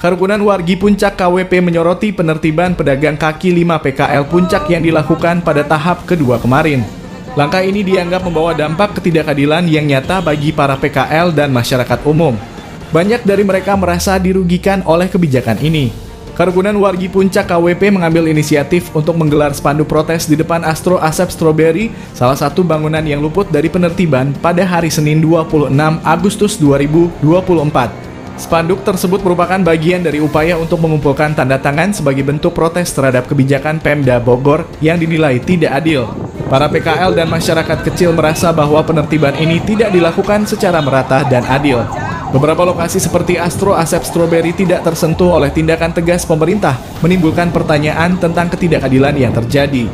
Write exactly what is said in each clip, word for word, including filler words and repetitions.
Kerukunan wargi Puncak K W P menyoroti penertiban pedagang kaki lima P K L Puncak yang dilakukan pada tahap kedua kemarin. Langkah ini dianggap membawa dampak ketidakadilan yang nyata bagi para P K L dan masyarakat umum. Banyak dari mereka merasa dirugikan oleh kebijakan ini. Kerukunan wargi Puncak K W P mengambil inisiatif untuk menggelar spanduk protes di depan Astro Asep Strawberry, salah satu bangunan yang luput dari penertiban pada hari Senin dua puluh enam Agustus dua ribu dua puluh empat. Spanduk tersebut merupakan bagian dari upaya untuk mengumpulkan tanda tangan sebagai bentuk protes terhadap kebijakan Pemda Bogor yang dinilai tidak adil. Para P K L dan masyarakat kecil merasa bahwa penertiban ini tidak dilakukan secara merata dan adil. Beberapa lokasi seperti Astro Asep Strawberry tidak tersentuh oleh tindakan tegas pemerintah, menimbulkan pertanyaan tentang ketidakadilan yang terjadi.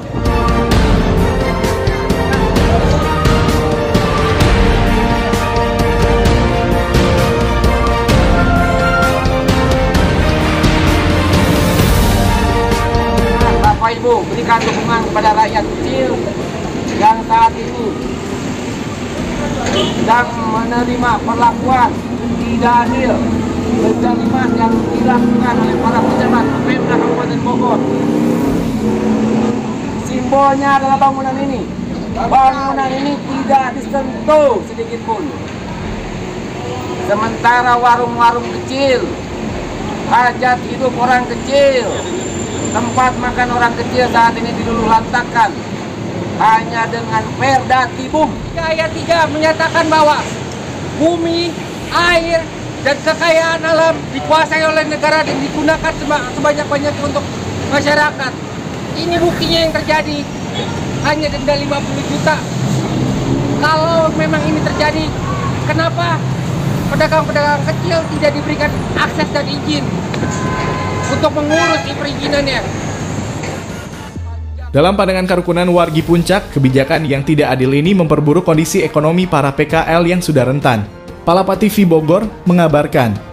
Bapak Ibu, berikan dukungan kepada rakyat kecil yang saat ini sedang menerima perlakuan tidak adil kezaliman yang dilakukan oleh para pejabat Pemda Kabupaten Bogor. Simbolnya adalah bangunan ini. Bangunan ini tidak disentuh sedikit pun. Sementara warung-warung kecil, hajat hidup orang kecil, tempat makan orang kecil saat ini diluluhlantakkan hanya dengan Perda Tibum. Ayat tiga menyatakan bahwa bumi, air, dan kekayaan alam dikuasai oleh negara dan digunakan sebanyak-banyaknya untuk masyarakat. Ini buktinya yang terjadi, hanya denda lima puluh juta. Kalau memang ini terjadi, kenapa pedagang-pedagang kecil tidak diberikan akses dan izin untuk mengurus perizinannya? Dalam pandangan Kerukunan Wargi Puncak, kebijakan yang tidak adil ini memperburuk kondisi ekonomi para P K L yang sudah rentan. Palapa T V Bogor mengabarkan.